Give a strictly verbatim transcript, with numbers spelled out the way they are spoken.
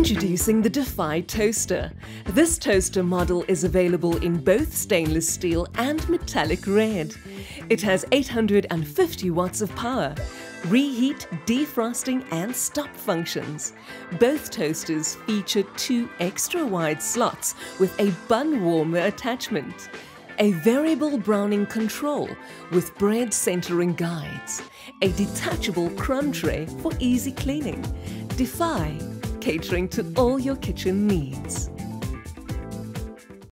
Introducing the Defy toaster. This toaster model is available in both stainless steel and metallic red. It has eight hundred fifty watts of power, reheat, defrosting and stop functions. Both toasters feature two extra wide slots with a bun warmer attachment, a variable browning control with bread centering guides, a detachable crumb tray for easy cleaning. Defy, catering to all your kitchen needs.